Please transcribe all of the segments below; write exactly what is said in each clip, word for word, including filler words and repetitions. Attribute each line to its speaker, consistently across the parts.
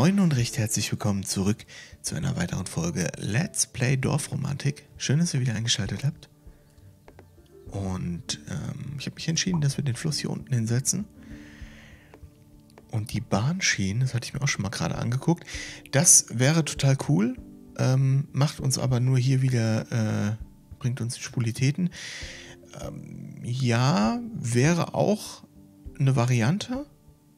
Speaker 1: Moin und recht herzlich willkommen zurück zu einer weiteren Folge Let's Play Dorfromantik. Schön, dass ihr wieder eingeschaltet habt. Und ähm, ich habe mich entschieden, dass wir den Fluss hier unten hinsetzen. Und die Bahnschienen, das hatte ich mir auch schon mal gerade angeguckt, das wäre total cool, ähm, macht uns aber nur hier wieder, äh, bringt uns Spulitäten. Ähm, ja, wäre auch eine Variante,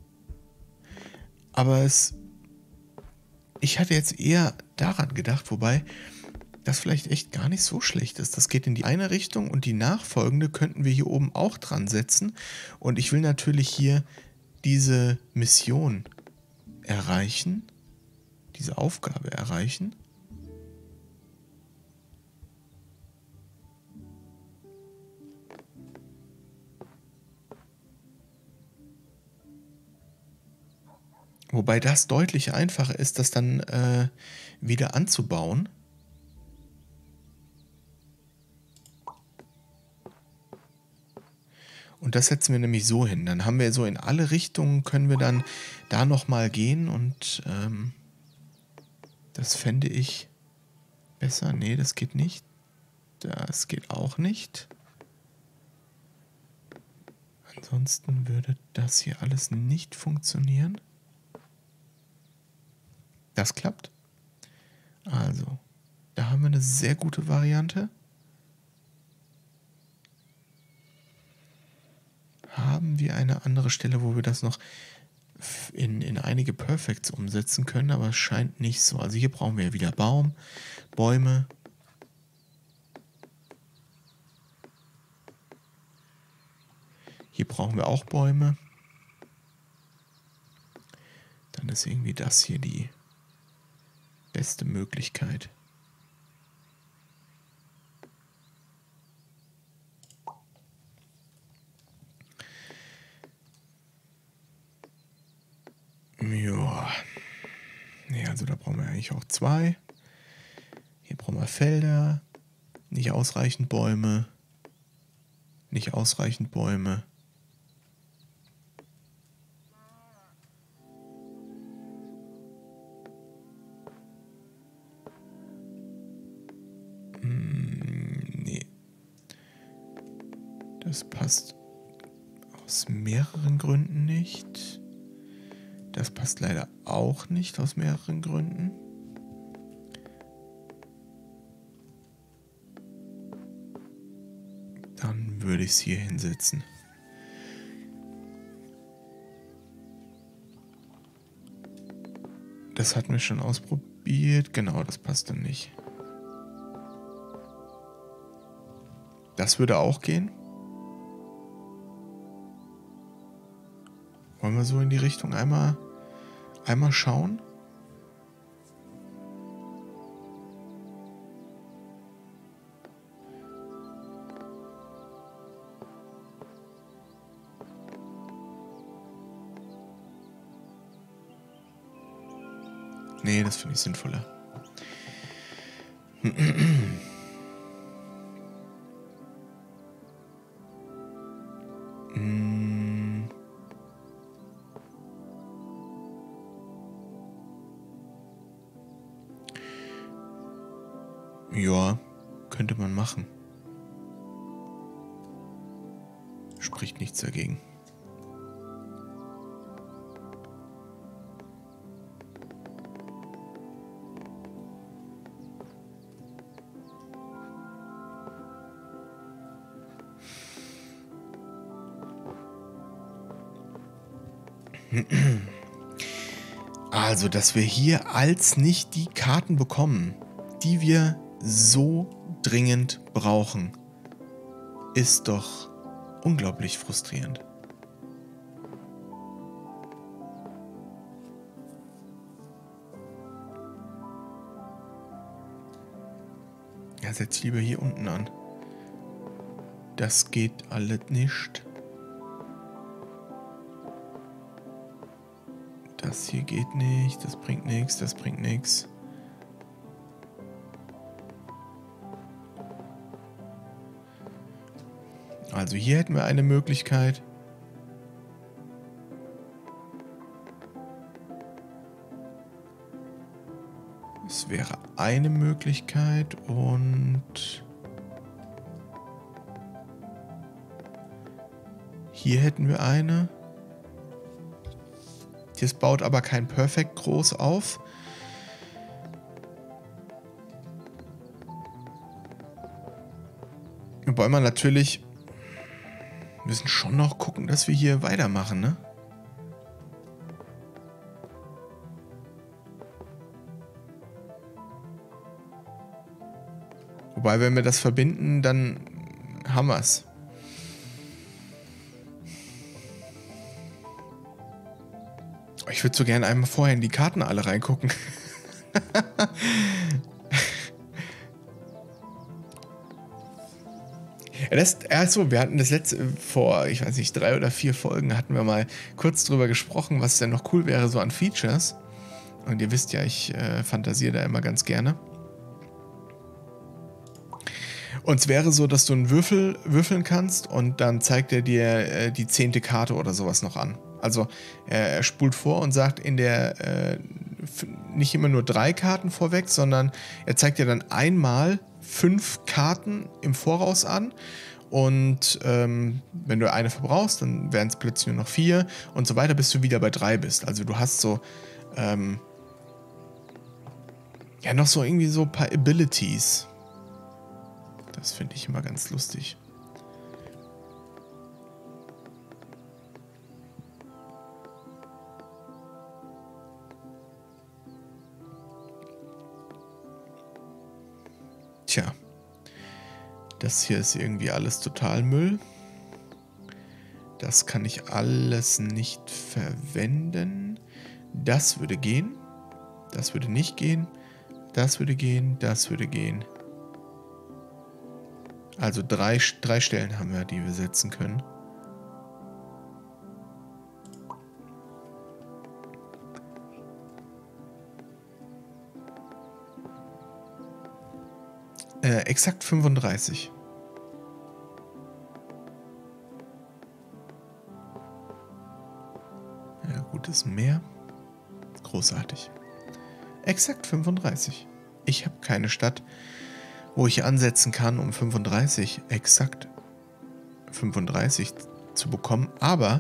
Speaker 1: aber es... Ich hatte jetzt eher daran gedacht, wobei das vielleicht echt gar nicht so schlecht ist. Das geht in die eine Richtung und die nachfolgende könnten wir hier oben auch dran setzen. Und ich will natürlich hier diese Mission erreichen, diese Aufgabe erreichen. Wobei das deutlich einfacher ist, das dann äh, wieder anzubauen. Und das setzen wir nämlich so hin. Dann haben wir so in alle Richtungen, können wir dann da nochmal gehen. Und ähm, das fände ich besser. Nee, das geht nicht. Das geht auch nicht. Ansonsten würde das hier alles nicht funktionieren. Das klappt. Also, da haben wir eine sehr gute Variante. Haben wir eine andere Stelle, wo wir das noch in, in einige Perfects umsetzen können, aber es scheint nicht so. Also hier brauchen wir wieder Baum, Bäume. Hier brauchen wir auch Bäume. Dann ist irgendwie das hier die beste Möglichkeit. Ja. Nee, also da brauchen wir eigentlich auch zwei. Hier brauchen wir Felder. Nicht ausreichend Bäume. Nicht ausreichend Bäume. Das passt aus mehreren Gründen nicht. Das passt leider auch nicht aus mehreren Gründen. Dann würde ich es hier hinsetzen. Das hatten wir schon ausprobiert. Genau, das passt dann nicht. Das würde auch gehen. Wollen wir so in die Richtung einmal, einmal schauen? Nee, das finde ich sinnvoller. Ja, könnte man machen. Spricht nichts dagegen. Also, dass wir hier als nicht die Karten bekommen, die wir so dringend brauchen, ist doch unglaublich frustrierend. Ja, setz lieber hier unten an. Das geht alles nicht. Das hier geht nicht, das bringt nichts, das bringt nichts. Also hier hätten wir eine Möglichkeit. eine Möglichkeit und hier hätten wir eine. Das baut aber kein Perfect groß auf. Wobei man natürlich... Wir müssen schon noch gucken, dass wir hier weitermachen, ne? Wobei, wenn wir das verbinden, dann haben wir es. Ich würde so gerne einmal vorher in die Karten alle reingucken. Das, also, wir hatten das letzte, vor, ich weiß nicht, drei oder vier Folgen hatten wir mal kurz drüber gesprochen, was denn noch cool wäre so an Features. Und ihr wisst ja, ich äh, fantasiere da immer ganz gerne. Und es wäre so, dass du einen Würfel würfeln kannst und dann zeigt er dir äh, die zehnte Karte oder sowas noch an. Also er, er spult vor und sagt in der äh, nicht immer nur drei Karten vorweg, sondern er zeigt dir dann einmal fünf Karten im Voraus an. Und ähm, wenn du eine verbrauchst, dann wären es plötzlich nur noch vier und so weiter, bis du wieder bei drei bist. Also du hast so ähm, ja noch so irgendwie so ein paar Abilities. Das finde ich immer ganz lustig. Tja, das hier ist irgendwie alles total Müll. Das kann ich alles nicht verwenden. Das würde gehen. Das würde nicht gehen. Das würde gehen. Das würde gehen. Also drei, drei Stellen haben wir, die wir setzen können. Äh, exakt fünfunddreißig. Ja gut, ist mehr. Großartig. Exakt fünfunddreißig. Ich habe keine Stadt, wo ich ansetzen kann, um fünfunddreißig, exakt fünfunddreißig zu bekommen. Aber,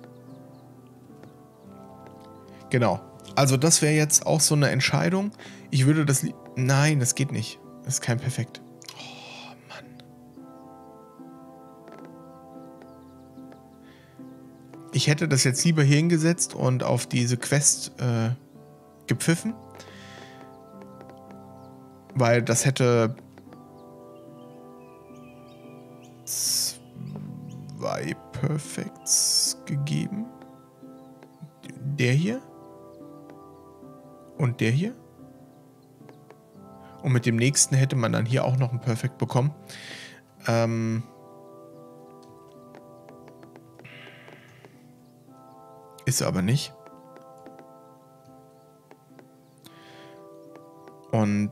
Speaker 1: genau. Also das wäre jetzt auch so eine Entscheidung. Ich würde das... Nein, das geht nicht. Das ist kein Perfekt. Oh, Mann. Ich hätte das jetzt lieber hier hingesetzt und auf diese Quest äh, gepfiffen. Weil das hätte... zwei Perfects gegeben. Der hier. Und der hier. Und mit dem nächsten hätte man dann hier auch noch ein Perfect bekommen. Ähm ist aber nicht. Und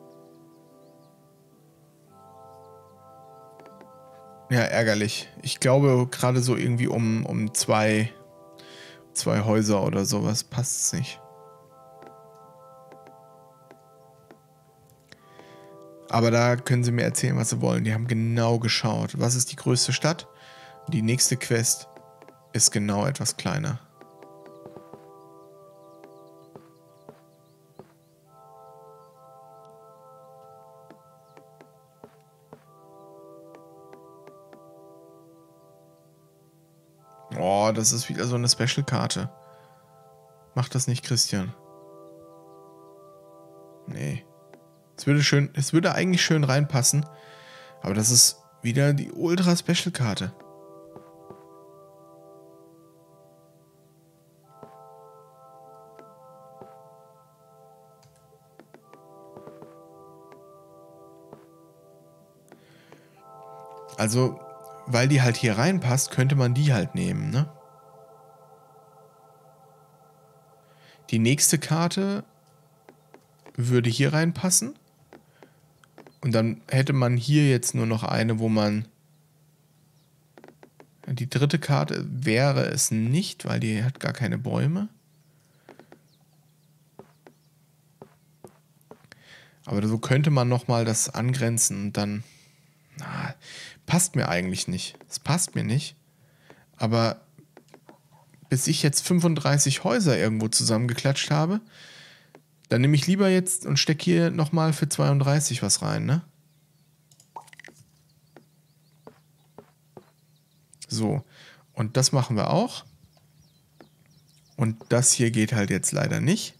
Speaker 1: ja, ärgerlich. Ich glaube, gerade so irgendwie um, um zwei, zwei Häuser oder sowas passt es nicht. Aber da können sie mir erzählen, was sie wollen. Die haben genau geschaut. Was ist die größte Stadt? Die nächste Quest ist genau etwas kleiner. Oh, das ist wieder so eine Special-Karte. Mach das nicht, Christian. Nee. Es würde schön, es würde eigentlich schön reinpassen. Aber das ist wieder die Ultra-Special-Karte. Also, weil die halt hier reinpasst, könnte man die halt nehmen, ne? Die nächste Karte würde hier reinpassen. Und dann hätte man hier jetzt nur noch eine, wo man... Die dritte Karte wäre es nicht, weil die hat gar keine Bäume. Aber so könnte man nochmal das angrenzen und dann... Na, passt mir eigentlich nicht. Es passt mir nicht. Aber bis ich jetzt fünfunddreißig Häuser irgendwo zusammengeklatscht habe, dann nehme ich lieber jetzt und stecke hier nochmal für zweiunddreißig was rein, ne? So. Und das machen wir auch. Und das hier geht halt jetzt leider nicht.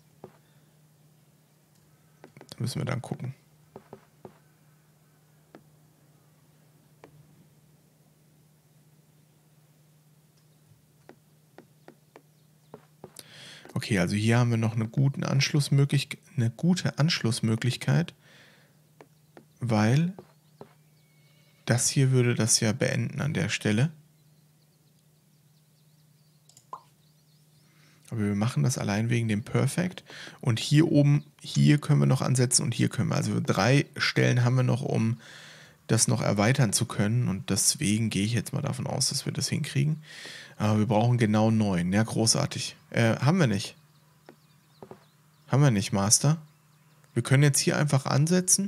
Speaker 1: Da müssen wir dann gucken. Okay, also hier haben wir noch eine, guten Anschlussmöglichkeit, eine gute Anschlussmöglichkeit, weil das hier würde das ja beenden an der Stelle. Aber wir machen das allein wegen dem Perfect. Und hier oben, hier können wir noch ansetzen und hier können wir. Also drei Stellen haben wir noch, um das noch erweitern zu können. Und deswegen gehe ich jetzt mal davon aus, dass wir das hinkriegen. Aber wir brauchen genau neun. Ja, großartig. Äh, haben wir nicht. Haben wir nicht, Master. Wir können jetzt hier einfach ansetzen.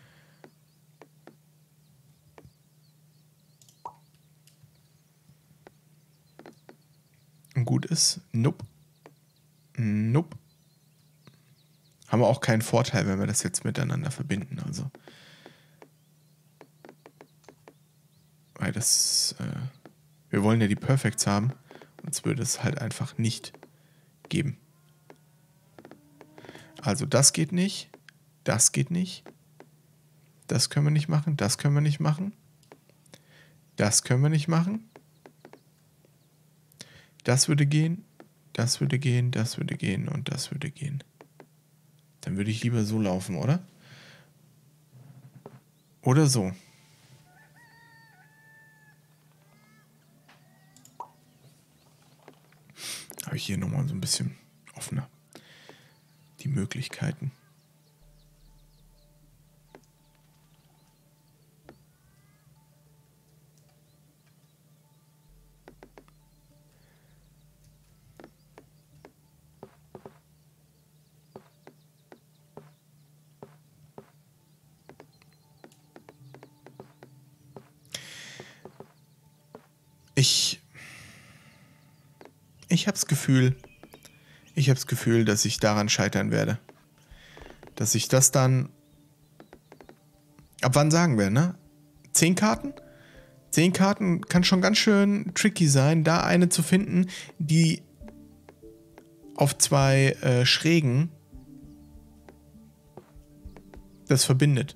Speaker 1: Und gut ist. Nope. Nope. Haben wir auch keinen Vorteil, wenn wir das jetzt miteinander verbinden. Also. Weil das... Äh, wir wollen ja die Perfects haben. Sonst würde es halt einfach nicht geben. Also das geht nicht. Das geht nicht. Das können wir nicht machen. Das können wir nicht machen. Das können wir nicht machen. Das würde gehen. Das würde gehen. Das würde gehen. Und das würde gehen. Dann würde ich lieber so laufen, oder? Oder so. Habe ich hier nochmal so ein bisschen offener die Möglichkeiten. Ich ich habe das Gefühl, ich habe das Gefühl, dass ich daran scheitern werde. Dass ich das dann... Ab wann sagen wir, ne? Zehn Karten? Zehn Karten kann schon ganz schön tricky sein, da eine zu finden, die auf zwei äh, Schrägen das verbindet.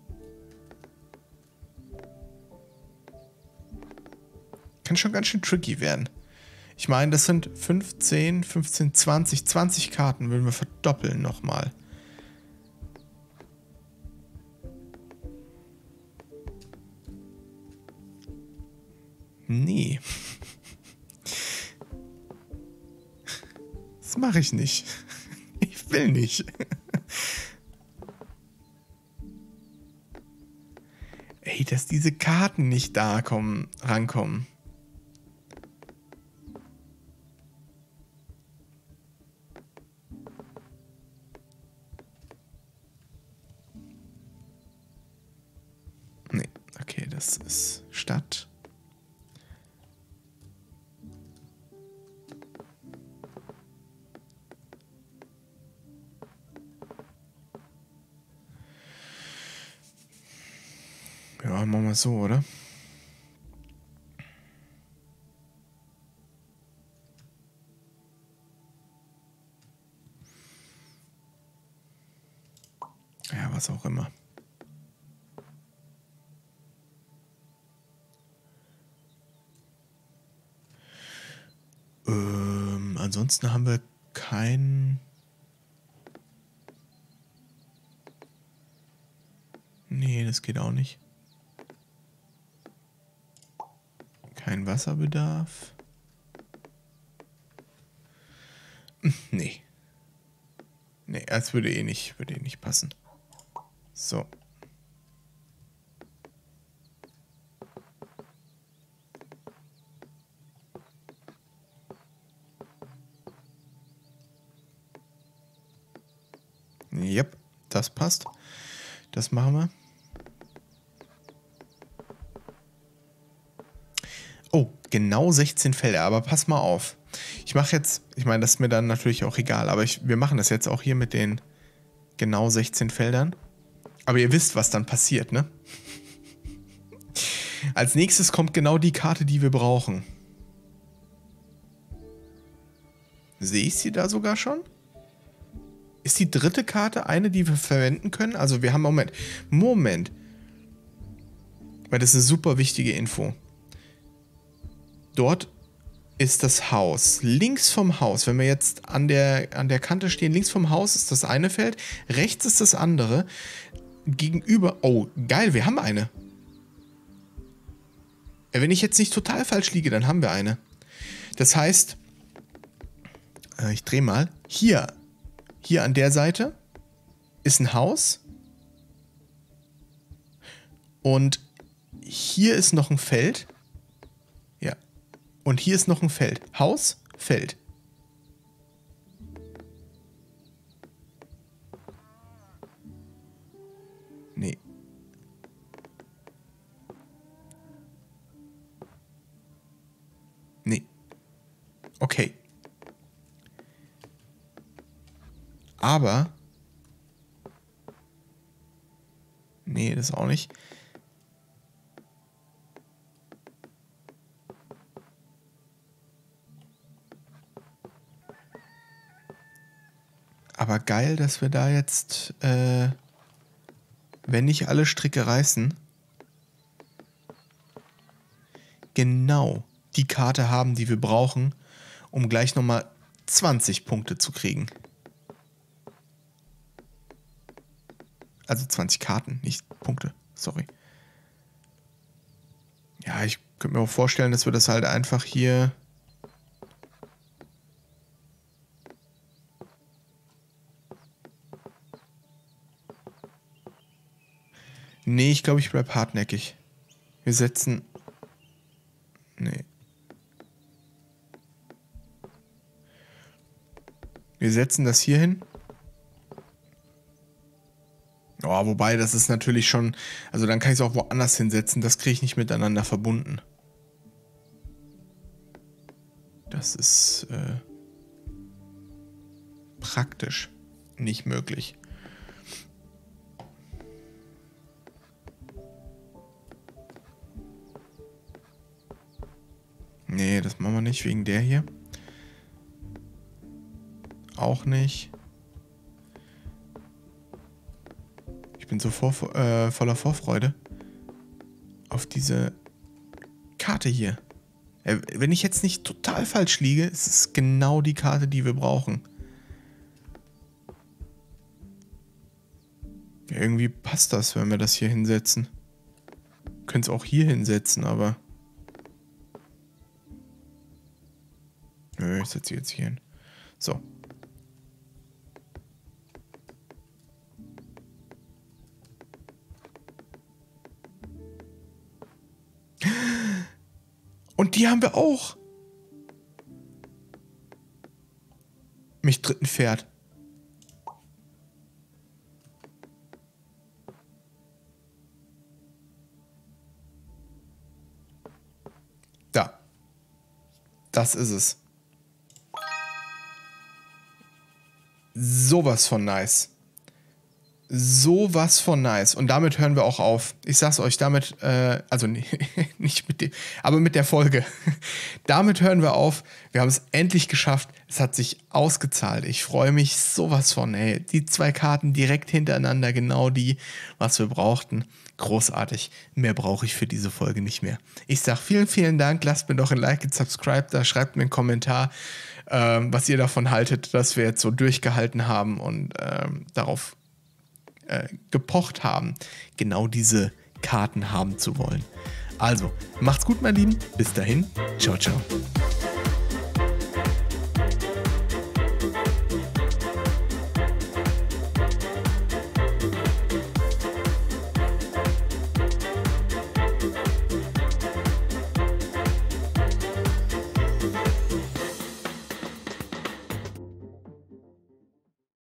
Speaker 1: Kann schon ganz schön tricky werden. Ich meine, das sind fünfzehn, fünfzehn, zwanzig, zwanzig Karten, würden wir verdoppeln nochmal. Nee. Das mache ich nicht. Ich will nicht. Ey, dass diese Karten nicht da kommen, rankommen. Nee, okay, das ist Stadt. Ja, machen wir es so, oder? Ja, was auch immer. Ähm, ansonsten haben wir kein... Nee, das geht auch nicht. Kein Wasserbedarf. Nee. Nee, das würde eh nicht, würde eh nicht passen. So. Yep, das passt. Das machen wir. Oh, genau sechzehn Felder, aber pass mal auf. Ich mache jetzt, ich meine, das ist mir dann natürlich auch egal, aber ich, wir machen das jetzt auch hier mit den genau sechzehn Feldern. Aber ihr wisst, was dann passiert, ne? Als nächstes kommt genau die Karte, die wir brauchen. Sehe ich sie da sogar schon? Ist die dritte Karte eine, die wir verwenden können? Also wir haben, Moment, Moment. Weil das ist eine super wichtige Info. Dort ist das Haus. Links vom Haus, wenn wir jetzt an der, an der Kante stehen, links vom Haus ist das eine Feld, rechts ist das andere. Gegenüber, oh, geil, wir haben eine. Wenn ich jetzt nicht total falsch liege, dann haben wir eine. Das heißt, äh, ich drehe mal, hier, hier an der Seite ist ein Haus und hier ist noch ein Feld. Ja. Und hier ist noch ein Feld. Haus, Feld. Nee. Nee. Okay. Aber... Nee, das auch nicht. Aber geil, dass wir da jetzt, äh, wenn nicht alle Stricke reißen, genau die Karte haben, die wir brauchen, um gleich nochmal zwanzig Punkte zu kriegen. Also zwanzig Karten, nicht Punkte, sorry. Ja, ich könnte mir auch vorstellen, dass wir das halt einfach hier... Nee, ich glaube, ich bleib hartnäckig. Wir setzen... Nee. Wir setzen das hier hin. Oh, wobei, das ist natürlich schon... Also dann kann ich es auch woanders hinsetzen. Das kriege ich nicht miteinander verbunden. Das ist äh, praktisch nicht möglich. Nee, das machen wir nicht wegen der hier. Auch nicht. Ich bin so vor, äh, voller Vorfreude auf diese Karte hier. Äh, wenn ich jetzt nicht total falsch liege, ist es genau die Karte, die wir brauchen. Ja, irgendwie passt das, wenn wir das hier hinsetzen. Wir können es auch hier hinsetzen, aber... Nö, ich setze jetzt hier hin. So. Und die haben wir auch. Mich tritt ein Pferd. Da. Das ist es. Sowas von nice. Sowas von nice. Und damit hören wir auch auf. Ich sag's euch, damit, äh, also nee, nicht mit dem, aber mit der Folge. Damit hören wir auf. Wir haben es endlich geschafft. Es hat sich ausgezahlt. Ich freue mich sowas von, ey. Die zwei Karten direkt hintereinander, genau die, was wir brauchten. Großartig. Mehr brauche ich für diese Folge nicht mehr. Ich sag vielen, vielen Dank. Lasst mir doch ein Like und Subscribe da. Schreibt mir einen Kommentar, ähm, was ihr davon haltet, dass wir jetzt so durchgehalten haben und ähm, darauf äh, gepocht haben, genau diese Karten haben zu wollen. Also, macht's gut, mein Lieben. Bis dahin. Ciao, ciao.